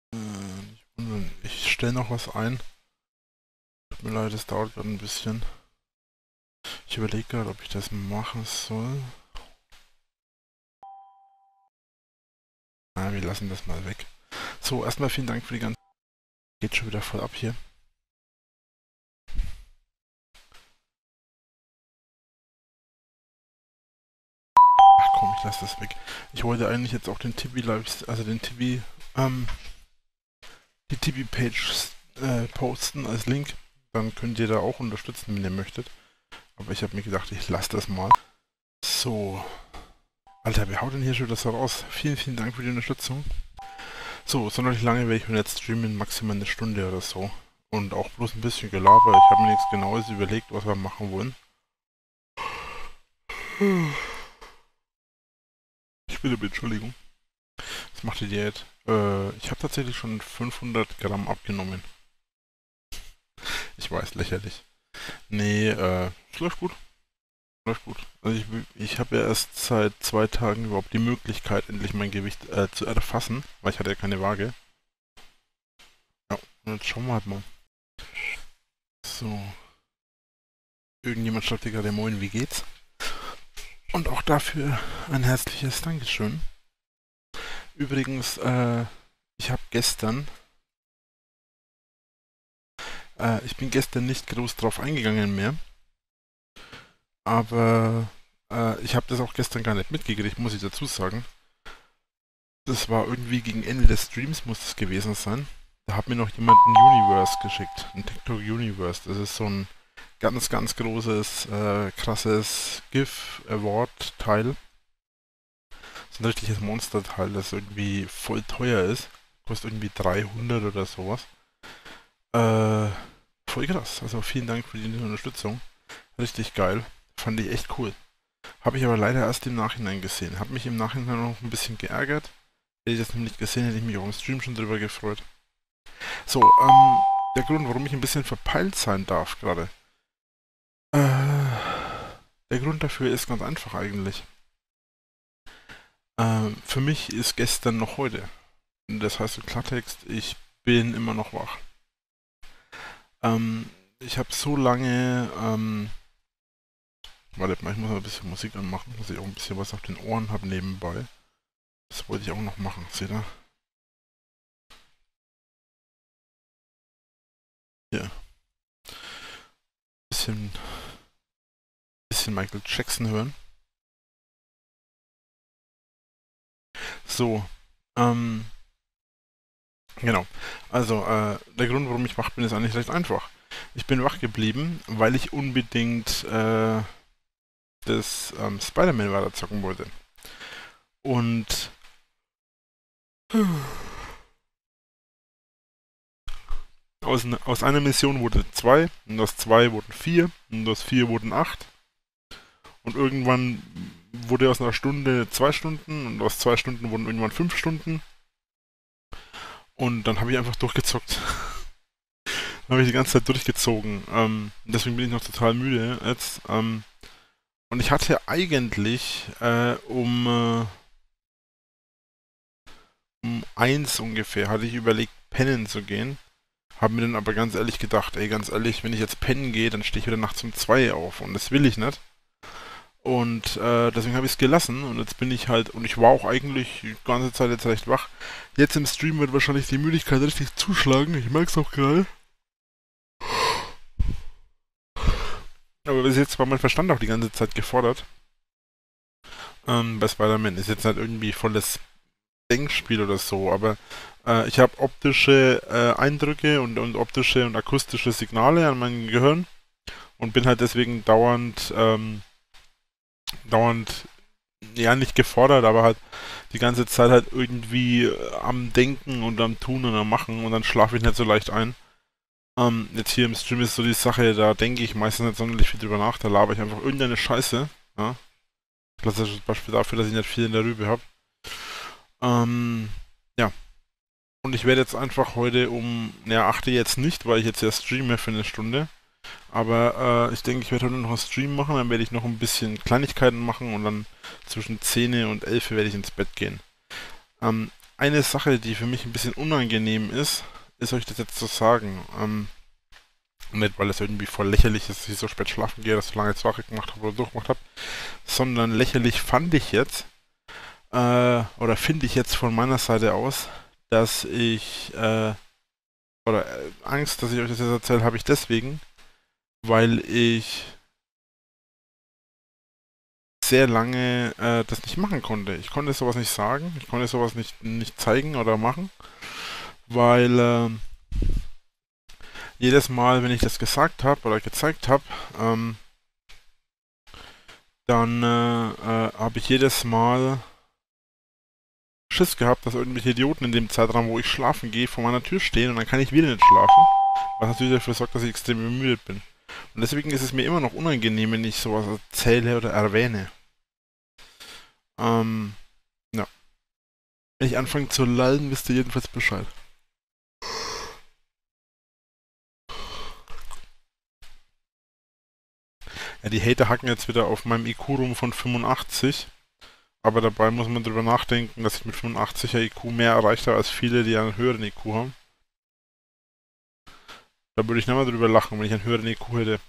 Nicht wundern, ich stelle noch was ein. Tut mir leid, es dauert gerade ein bisschen. Ich überlege gerade, ob ich das machen soll. Wir lassen das mal weg. So, erstmal vielen Dank für die ganze... Geht schon wieder voll ab hier. Ach komm, ich lasse das weg. Ich wollte eigentlich jetzt auch den Tibi Live, also den Tibi, die Tibi-Page posten als Link. Dann könnt ihr da auch unterstützen, wenn ihr möchtet. Aber ich habe mir gedacht, ich lasse das mal. So. Alter, wer haut denn hier schon das raus? Vielen, vielen Dank für die Unterstützung. So, sonderlich lange werde ich jetzt streamen, maximal eine Stunde oder so. Und auch bloß ein bisschen Gelaber. Ich habe mir nichts Genaues überlegt, was wir machen wollen. Ich bitte, Entschuldigung. Was macht die Diät? Ich habe tatsächlich schon 500 Gramm abgenommen. Ich weiß, lächerlich. Nee, es läuft gut. Läuft gut. Also ich habe ja erst seit 2 Tagen überhaupt die Möglichkeit, endlich mein Gewicht zu erfassen, weil ich hatte ja keine Waage. Ja, und jetzt schauen wir halt mal. So. Irgendjemand schreibt dir gerade Moin, wie geht's? Und auch dafür ein herzliches Dankeschön. Übrigens, ich habe gestern, ich bin gestern nicht groß drauf eingegangen mehr, aber ich habe das auch gestern gar nicht mitgekriegt, muss ich dazu sagen. Das war irgendwie gegen Ende des Streams, muss es gewesen sein. Da hat mir noch jemand ein Universe geschickt, ein TikTok Universe. Das ist so ein ganz, ganz großes, krasses GIF-Award-Teil. So ein richtiges Monster-Teil, das irgendwie voll teuer ist. Kostet irgendwie 300 oder sowas. Voll krass. Also vielen Dank für die Unterstützung. Richtig geil. Fand ich echt cool. Habe ich aber leider erst im Nachhinein gesehen. Habe mich im Nachhinein noch ein bisschen geärgert. Hätte ich das nämlich gesehen, hätte ich mich auch im Stream schon drüber gefreut. So, der Grund, warum ich ein bisschen verpeilt sein darf gerade. Der Grund dafür ist ganz einfach eigentlich. Für mich ist gestern noch heute. Das heißt im Klartext, ich bin immer noch wach. Ich habe so lange, warte mal, ich muss mal ein bisschen Musik anmachen, dass ich auch ein bisschen was auf den Ohren habe nebenbei. Das wollte ich auch noch machen, seht ihr? Hier. Bisschen Michael Jackson hören. So, genau. Also, der Grund, warum ich wach bin, ist eigentlich recht einfach. Ich bin wach geblieben, weil ich unbedingt das Spider-Man weiter zocken wollte. Und aus einer Mission wurde 2, und aus 2 wurden 4, und aus 4 wurden 8. Und irgendwann wurde aus einer Stunde 2 Stunden, und aus 2 Stunden wurden irgendwann 5 Stunden. Und dann habe ich einfach durchgezockt. Dann habe ich die ganze Zeit durchgezogen. Deswegen bin ich noch total müde jetzt. Und ich hatte eigentlich um 1 ungefähr, hatte ich überlegt, pennen zu gehen. Habe mir dann aber ganz ehrlich gedacht, ey, ganz ehrlich, wenn ich jetzt pennen gehe, dann stehe ich wieder nachts um 2 auf. Und das will ich nicht. Und deswegen habe ich es gelassen. Und jetzt bin ich halt, und ich war auch eigentlich die ganze Zeit jetzt recht wach. Jetzt im Stream wird wahrscheinlich die Müdigkeit richtig zuschlagen. Ich merke es auch gerade. Aber bis jetzt war mein Verstand auch die ganze Zeit gefordert. Bei Spider-Man ist jetzt halt irgendwie volles Denkspiel oder so, aber ich habe optische Eindrücke und optische und akustische Signale an meinem Gehirn und bin halt deswegen dauernd, ja nicht gefordert, aber halt die ganze Zeit halt irgendwie am Denken und am Tun und am Machen und dann schlafe ich nicht so leicht ein. Jetzt hier im Stream ist so die Sache, da denke ich meistens nicht sonderlich viel drüber nach, da laber ich einfach irgendeine Scheiße. Ja? Klassisches Beispiel dafür, dass ich nicht viel in der Rübe habe. Ja. Und ich werde jetzt einfach heute achte jetzt nicht, weil ich jetzt erst streame für eine Stunde. Aber ich denke, ich werde heute noch einen Stream machen, dann werde ich noch ein bisschen Kleinigkeiten machen und dann zwischen 10 und 11 werde ich ins Bett gehen. eine Sache, die für mich ein bisschen unangenehm ist euch das jetzt zu sagen. Nicht, weil es irgendwie voll lächerlich ist, dass ich so spät schlafen gehe, dass ich so lange jetzt Wache gemacht habe oder durchgemacht habe, sondern lächerlich fand ich jetzt, oder finde ich jetzt von meiner Seite aus, dass ich, Angst, dass ich euch das jetzt erzähle, habe ich deswegen, weil ich sehr lange das nicht machen konnte. Ich konnte sowas nicht sagen, ich konnte sowas nicht zeigen oder machen, weil jedes Mal, wenn ich das gesagt habe oder gezeigt habe, dann habe ich jedes Mal Schiss gehabt, dass irgendwelche Idioten in dem Zeitraum, wo ich schlafen gehe, vor meiner Tür stehen und dann kann ich wieder nicht schlafen, was natürlich dafür sorgt, dass ich extrem bemüht bin. Und deswegen ist es mir immer noch unangenehm, wenn ich sowas erzähle oder erwähne. Ja. Wenn ich anfange zu lallen, wisst ihr jedenfalls Bescheid. Ja, die Hater hacken jetzt wieder auf meinem IQ rum von 85. Aber dabei muss man drüber nachdenken, dass ich mit 85er IQ mehr erreicht habe als viele, die einen höheren IQ haben. Da würde ich nicht mal drüber lachen, wenn ich einen höheren IQ hätte.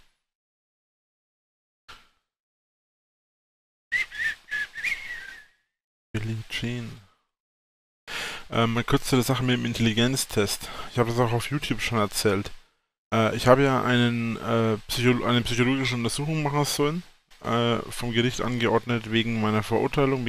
Billie Jean. Eine kürzere Sache mit dem Intelligenztest. Ich habe das auch auf YouTube schon erzählt. Ich habe ja eine psychologische Untersuchung machen sollen, vom Gericht angeordnet wegen meiner Verurteilung,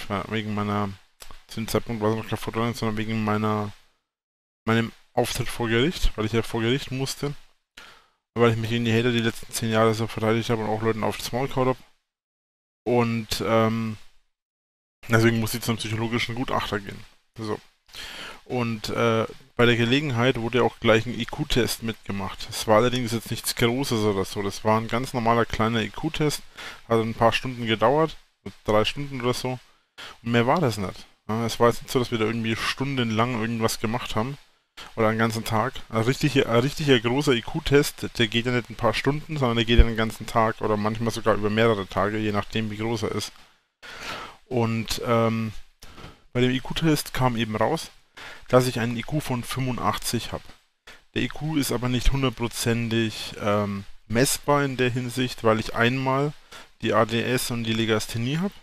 zu dem Zeitpunkt war es noch keine Verurteilung, sondern wegen meinem Auftritt vor Gericht, weil ich ja vor Gericht musste, weil ich mich gegen die Hater die letzten 10 Jahre so verteidigt habe und auch Leuten aufs Maul gehauen habe. Und deswegen musste ich zum psychologischen Gutachter gehen. So. Und bei der Gelegenheit wurde auch gleich ein IQ-Test mitgemacht. Es war allerdings jetzt nichts Großes oder so. Das war ein ganz normaler kleiner IQ-Test. Hat ein paar Stunden gedauert, 3 Stunden oder so. Und mehr war das nicht. Ja, es war jetzt nicht so, dass wir da irgendwie stundenlang irgendwas gemacht haben. Oder einen ganzen Tag. Ein richtiger großer IQ-Test, der geht ja nicht ein paar Stunden, sondern der geht ja den ganzen Tag oder manchmal sogar über mehrere Tage, je nachdem wie groß er ist. Und bei dem IQ-Test kam eben raus, dass ich einen IQ von 85 habe. Der IQ ist aber nicht hundertprozentig messbar in der Hinsicht, weil ich einmal die ADS und die Legasthenie habe.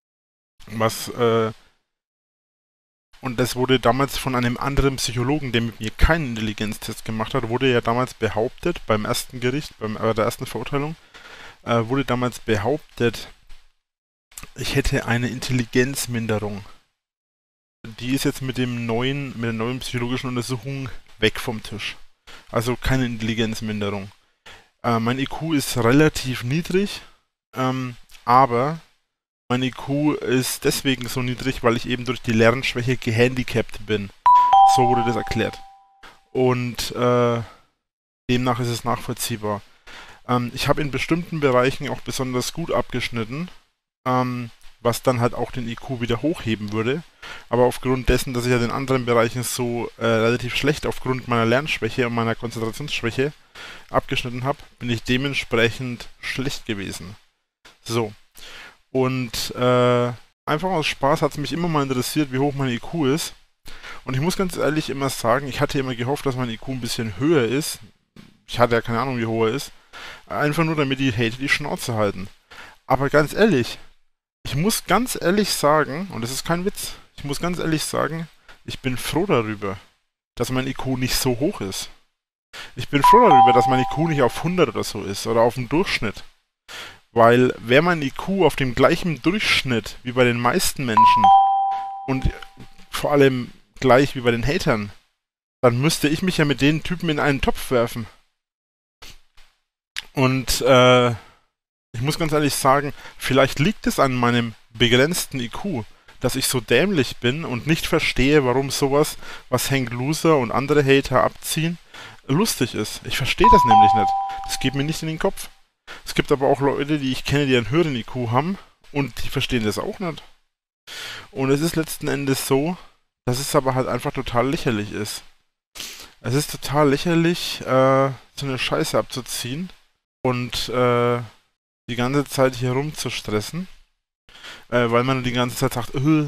Und das wurde damals von einem anderen Psychologen, der mit mir keinen Intelligenztest gemacht hat, wurde ja damals behauptet, beim ersten Gericht, bei der ersten Verurteilung, wurde damals behauptet, ich hätte eine Intelligenzminderung. Die ist jetzt mit der neuen psychologischen Untersuchung weg vom Tisch. Also keine Intelligenzminderung. Mein IQ ist relativ niedrig, aber mein IQ ist deswegen so niedrig, weil ich eben durch die Lernschwäche gehandicapt bin. So wurde das erklärt. Und demnach ist es nachvollziehbar. Ich habe in bestimmten Bereichen auch besonders gut abgeschnitten, was dann halt auch den IQ wieder hochheben würde. Aber aufgrund dessen, dass ich ja in anderen Bereichen so relativ schlecht aufgrund meiner Lernschwäche und meiner Konzentrationsschwäche abgeschnitten habe, bin ich dementsprechend schlecht gewesen. So. Und einfach aus Spaß hat es mich immer mal interessiert, wie hoch mein IQ ist. Und ich muss ganz ehrlich immer sagen, ich hatte immer gehofft, dass mein IQ ein bisschen höher ist. Ich hatte ja keine Ahnung, wie hoch er ist. Einfach nur, damit die Hater die Schnauze halten. Aber ganz ehrlich, ich muss ganz ehrlich sagen, und das ist kein Witz, ich muss ganz ehrlich sagen, ich bin froh darüber, dass mein IQ nicht so hoch ist. Ich bin froh darüber, dass mein IQ nicht auf 100 oder so ist oder auf dem Durchschnitt. Weil wäre mein IQ auf dem gleichen Durchschnitt wie bei den meisten Menschen und vor allem gleich wie bei den Hatern, dann müsste ich mich ja mit den Typen in einen Topf werfen. Und ich muss ganz ehrlich sagen, vielleicht liegt es an meinem begrenzten IQ, dass ich so dämlich bin und nicht verstehe, warum sowas, was Hank Loser und andere Hater abziehen, lustig ist. Ich verstehe das nämlich nicht. Das geht mir nicht in den Kopf. Es gibt aber auch Leute, die ich kenne, die einen höheren IQ haben und die verstehen das auch nicht. Und es ist letzten Endes so, dass es aber halt einfach total lächerlich ist. Es ist total lächerlich, so eine Scheiße abzuziehen und die ganze Zeit hier rumzustressen, weil man die ganze Zeit sagt,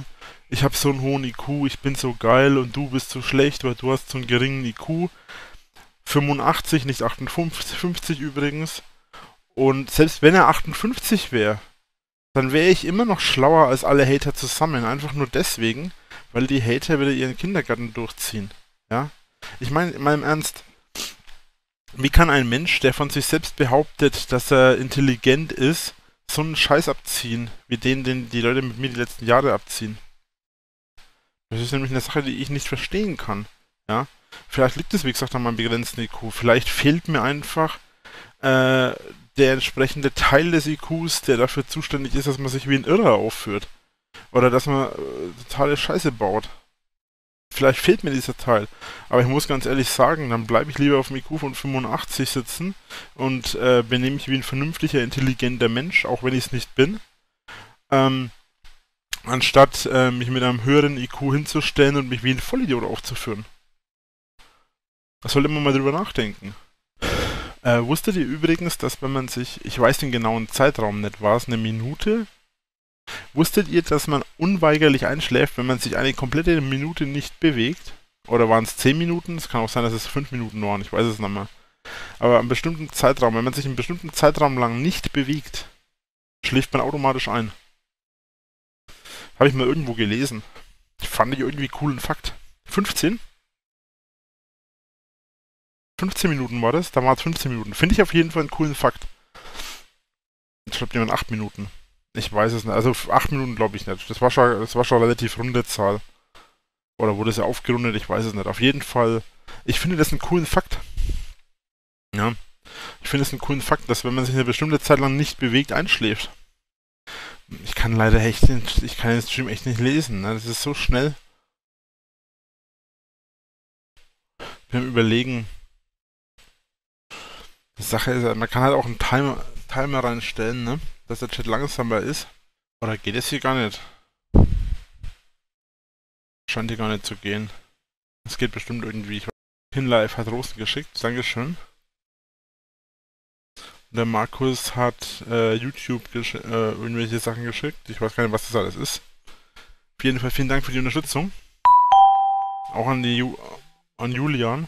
ich habe so einen hohen IQ, ich bin so geil und du bist so schlecht, weil du hast so einen geringen IQ. 85, nicht 58, 50 übrigens. Und selbst wenn er 58 wäre, dann wäre ich immer noch schlauer als alle Hater zusammen. Einfach nur deswegen, weil die Hater wieder ihren Kindergarten durchziehen. Ja? Ich meine, in meinem Ernst, wie kann ein Mensch, der von sich selbst behauptet, dass er intelligent ist, so einen Scheiß abziehen, wie den die Leute mit mir die letzten Jahre abziehen? Das ist nämlich eine Sache, die ich nicht verstehen kann. Ja? Vielleicht liegt es, wie gesagt, an meinem begrenzten IQ. Vielleicht fehlt mir einfach äh, der entsprechende Teil des IQs, der dafür zuständig ist, dass man sich wie ein Irrer aufführt. Oder dass man totale Scheiße baut. Vielleicht fehlt mir dieser Teil. Aber ich muss ganz ehrlich sagen, dann bleibe ich lieber auf dem IQ von 85 sitzen und benehme mich wie ein vernünftiger, intelligenter Mensch, auch wenn ich es nicht bin. Ähm, anstatt mich mit einem höheren IQ hinzustellen und mich wie ein Vollidiot aufzuführen. Da sollte man mal drüber nachdenken. Wusstet ihr übrigens, dass wenn man sich, ich weiß den genauen Zeitraum nicht, war es eine Minute? Wusstet ihr, dass man unweigerlich einschläft, wenn man sich eine komplette Minute nicht bewegt? Oder waren es 10 Minuten? Es kann auch sein, dass es 5 Minuten waren, ich weiß es nicht mehr. Aber einen bestimmten Zeitraum, wenn man sich einen bestimmten Zeitraum lang nicht bewegt, schläft man automatisch ein. Habe ich mal irgendwo gelesen. Fand ich irgendwie coolen Fakt. 15? 15 Minuten war das? Da war es 15 Minuten. Finde ich auf jeden Fall einen coolen Fakt. Jetzt schreibt jemand 8 Minuten. Ich weiß es nicht. Also 8 Minuten glaube ich nicht. Das war schon eine relativ runde Zahl. Oder wurde es ja aufgerundet? Ich weiß es nicht. Auf jeden Fall, ich finde das einen coolen Fakt. Ja. Ich finde es einen coolen Fakt, dass wenn man sich eine bestimmte Zeit lang nicht bewegt, einschläft. Ich kann leider echt ich kann den Stream echt nicht lesen. Ne? Das ist so schnell. Wir überlegen. Die Sache ist, man kann halt auch einen Timer reinstellen, ne? Dass der Chat langsamer ist. Oder geht es hier gar nicht? Scheint hier gar nicht zu gehen. Es geht bestimmt irgendwie. Hinlive hat Rosen geschickt. Dankeschön. Der Markus hat YouTube irgendwelche Sachen geschickt. Ich weiß gar nicht, was das alles ist. Auf jeden Fall vielen Dank für die Unterstützung. Auch an Julian.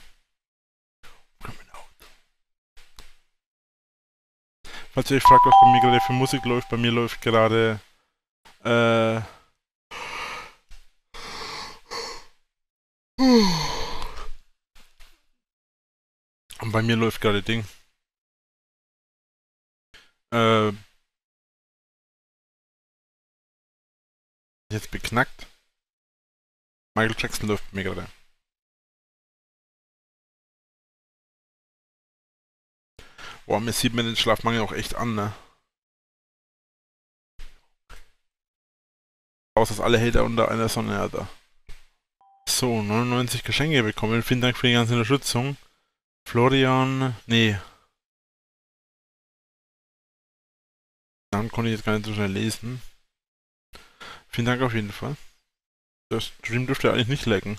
Falls ihr euch fragt, was bei mir gerade für Musik läuft, bei mir läuft gerade und bei mir läuft gerade Ding. Jetzt beknackt. Michael Jackson läuft bei mir gerade. Boah, mir sieht man den Schlafmangel auch echt an, ne? Aus, dass alle Hater unter einer Sonne hat da. So, 99 Geschenke bekommen. Vielen Dank für die ganze Unterstützung. Florian, nee. Dann konnte ich jetzt gar nicht so schnell lesen. Vielen Dank auf jeden Fall. Der Stream dürfte eigentlich nicht lecken.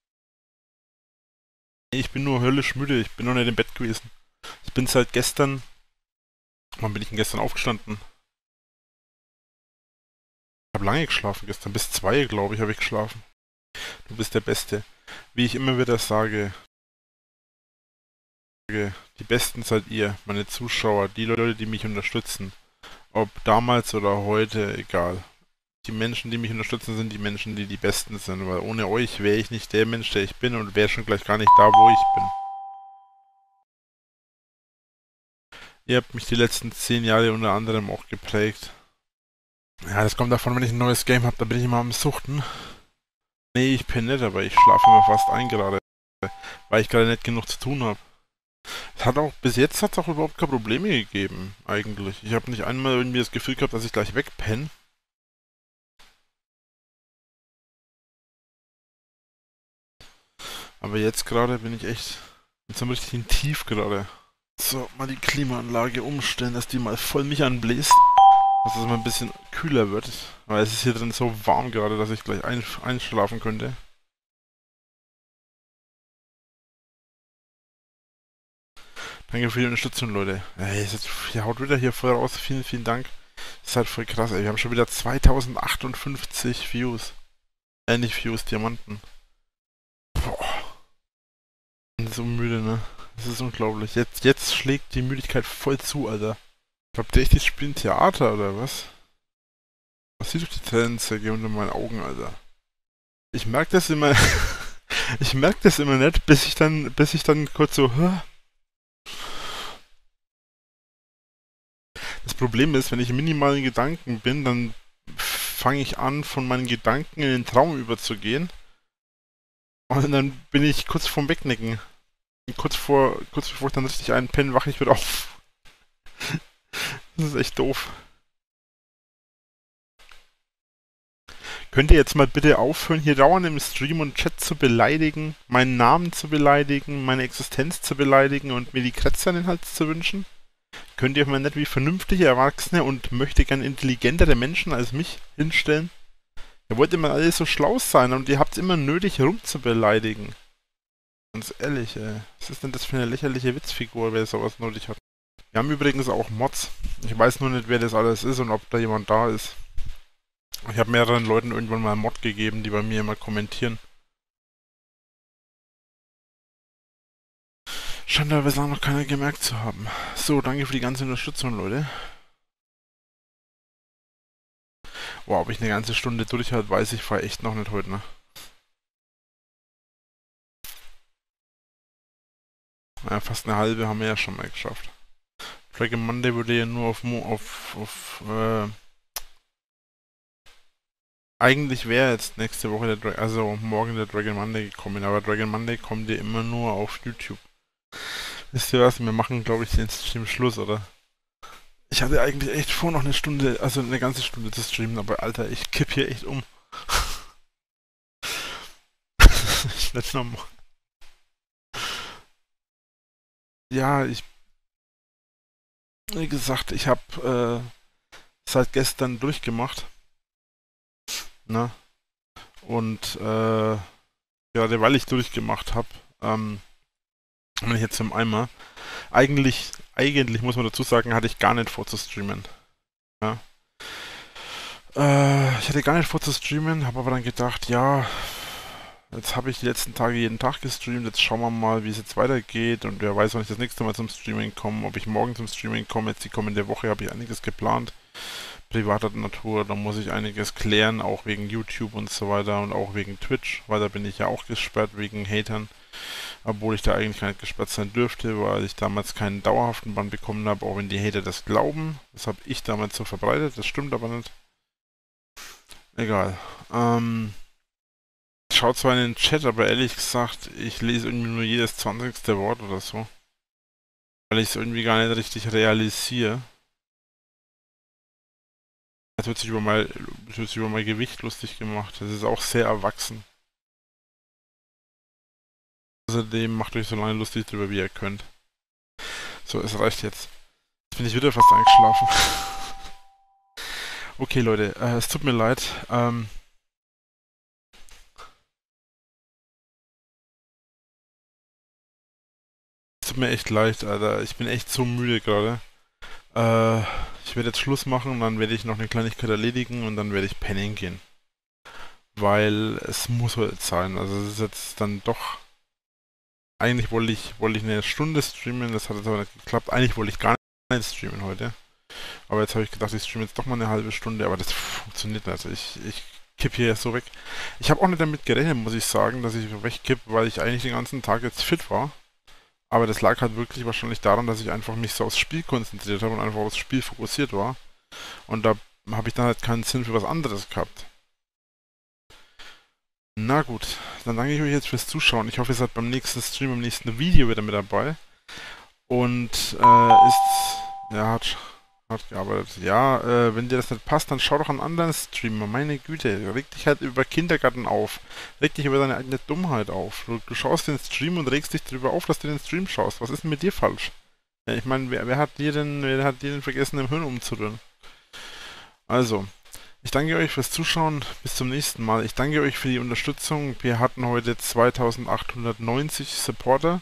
Ich bin nur höllisch müde, ich bin noch nicht im Bett gewesen. Ich bin seit gestern. Wann bin ich denn gestern aufgestanden? Ich habe lange geschlafen gestern, bis 2, glaube ich, habe ich geschlafen. Du bist der Beste. Wie ich immer wieder sage, die Besten seid ihr, meine Zuschauer, die Leute, die mich unterstützen. Ob damals oder heute, egal. Die Menschen, die mich unterstützen, sind die Menschen, die die Besten sind, weil ohne euch wäre ich nicht der Mensch, der ich bin und wäre schon gleich gar nicht da, wo ich bin. Ihr habt mich die letzten 10 Jahre unter anderem auch geprägt. Ja, das kommt davon, wenn ich ein neues Game habe, da bin ich immer am Suchten. Nee, ich penne nicht, aber ich schlafe immer fast ein gerade, weil ich gerade nicht genug zu tun habe. Bis jetzt hat es auch überhaupt keine Probleme gegeben, eigentlich. Ich habe nicht einmal irgendwie das Gefühl gehabt, dass ich gleich wegpenne. Aber jetzt gerade bin ich echt in so einem richtigen Tief gerade. So, mal die Klimaanlage umstellen, dass die mal voll mich anbläst. Dass es mal ein bisschen kühler wird. Weil es ist hier drin so warm gerade, dass ich gleich einschlafen könnte. Danke für die Unterstützung, Leute. Ey, ihr haut wieder hier voll raus. Vielen, vielen Dank. Das ist halt voll krass, ey. Wir haben schon wieder 2058 Views. Nicht Fuse, Diamanten. Boah, bin so müde, ne? Das ist unglaublich. Jetzt schlägt die Müdigkeit voll zu, Alter. Glaubt ihr echt, ich spiele ein Theater oder was? Was sieht durch die Tränensäcke unter meinen Augen, Alter? Ich merke das immer. Ich merke das immer nicht, bis ich dann kurz so. Hä? Das Problem ist, wenn ich in minimalen Gedanken bin, dann fange ich an, von meinen Gedanken in den Traum überzugehen. Und dann bin ich kurz vorm Wegnicken. Kurz bevor ich dann richtig einpenne, wache ich wieder auf. Das ist echt doof. Könnt ihr jetzt mal bitte aufhören, hier dauernd im Stream und Chat zu beleidigen, meinen Namen zu beleidigen, meine Existenz zu beleidigen und mir die Kratzer an den Hals zu wünschen? Könnt ihr euch mal nicht wie vernünftige, erwachsene und möchte gern intelligentere Menschen als mich hinstellen? Ihr wollt immer alle so schlau sein und ihr habt es immer nötig, rumzubeleidigen. Ganz ehrlich, ey. Was ist denn das für eine lächerliche Witzfigur, wer sowas nötig hat? Wir haben übrigens auch Mods. Ich weiß nur nicht, wer das alles ist und ob da jemand da ist. Ich habe mehreren Leuten irgendwann mal einen Mod gegeben, die bei mir immer kommentieren. Scheint da bislang noch keiner gemerkt zu haben. So, danke für die ganze Unterstützung, Leute. Boah, ob ich eine ganze Stunde durchhalte, weiß ich vorher echt noch nicht heute, ne? Ja, fast eine halbe haben wir ja schon mal geschafft. Dragon Monday würde ja nur eigentlich wäre jetzt nächste Woche also morgen der Dragon Monday gekommen, aber Dragon Monday kommt ja immer nur auf YouTube. Wisst ihr was? Wir machen, glaube ich, den Stream Schluss, oder? Ich hatte eigentlich echt vor, noch eine Stunde, also eine ganze Stunde zu streamen, aber Alter, ich kipp hier echt um. Das ist nicht normal. Ja, wie gesagt, ich habe seit gestern durchgemacht, ne? Und gerade weil ich durchgemacht habe, bin ich jetzt im Eimer. Eigentlich muss man dazu sagen, hatte ich gar nicht vor zu streamen. Ja. Ich hatte gar nicht vor zu streamen, habe aber dann gedacht, ja, jetzt habe ich die letzten Tage jeden Tag gestreamt, jetzt schauen wir mal, wie es jetzt weitergeht und wer weiß, wann ich das nächste Mal zum Streaming komme, ob ich morgen zum Streaming komme. Jetzt die kommende Woche habe ich einiges geplant, privater Natur, da muss ich einiges klären, auch wegen YouTube und so weiter und auch wegen Twitch, weil da bin ich ja auch gesperrt wegen Hatern, obwohl ich da eigentlich gar nicht gesperrt sein dürfte, weil ich damals keinen dauerhaften Bann bekommen habe, auch wenn die Hater das glauben. Das habe ich damals so verbreitet, das stimmt aber nicht. Egal. Schaut zwar in den Chat, aber ehrlich gesagt, ich lese irgendwie nur jedes 20. Wort oder so. Weil ich es irgendwie gar nicht richtig realisiere. Es wird sich über mein Gewicht lustig gemacht. Das ist auch sehr erwachsen. Außerdem macht euch so lange lustig drüber, wie ihr könnt. So, es reicht jetzt. Jetzt bin ich wieder fast eingeschlafen. Okay, Leute, es tut mir leid. Es tut mir echt leid, Alter. Ich bin echt so müde gerade. Ich werde jetzt Schluss machen und dann werde ich noch eine Kleinigkeit erledigen und dann werde ich pennen gehen. Weil es muss heute sein. Also es ist jetzt dann doch. Eigentlich wollte ich eine Stunde streamen, das hat jetzt aber nicht geklappt. Eigentlich wollte ich gar nicht streamen heute. Aber jetzt habe ich gedacht, ich streame jetzt doch mal eine halbe Stunde, aber das funktioniert nicht. Also ich kipp hier so weg. Ich habe auch nicht damit gerechnet, muss ich sagen, dass ich wegkipp, weil ich eigentlich den ganzen Tag jetzt fit war. Aber das lag halt wirklich wahrscheinlich daran, dass ich einfach mich so aufs Spiel konzentriert habe und einfach aufs Spiel fokussiert war. Und da habe ich dann halt keinen Sinn für was anderes gehabt. Na gut, dann danke ich euch jetzt fürs Zuschauen. Ich hoffe, ihr seid beim nächsten Stream, beim nächsten Video wieder mit dabei. Und hat gearbeitet. Ja, wenn dir das nicht passt, dann schau doch einen anderen Streamer. Meine Güte, reg dich halt über Kindergarten auf. Reg dich über deine eigene Dummheit auf. Du schaust den Stream und regst dich darüber auf, dass du den Stream schaust. Was ist denn mit dir falsch? Ja, ich meine, wer hat dir denn vergessen, im Hirn umzurühren? Also, ich danke euch fürs Zuschauen. Bis zum nächsten Mal. Ich danke euch für die Unterstützung. Wir hatten heute 2890 Supporter.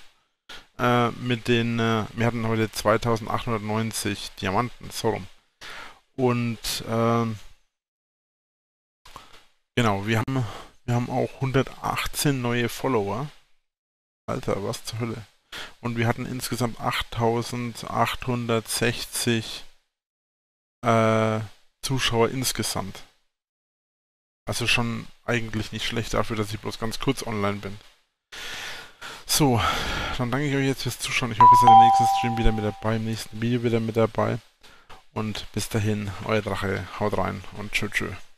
Wir hatten heute 2890 Diamanten, so rum. Und genau, wir haben Wir haben auch 118 neue Follower. Alter, was zur Hölle. Und wir hatten insgesamt 8860 Zuschauer insgesamt. Also schon eigentlich nicht schlecht dafür, dass ich bloß ganz kurz online bin. So, dann danke ich euch jetzt fürs Zuschauen. Ich hoffe, ihr seid im nächsten Stream wieder mit dabei, im nächsten Video wieder mit dabei. Und bis dahin, euer Drache. Haut rein und tschö tschö.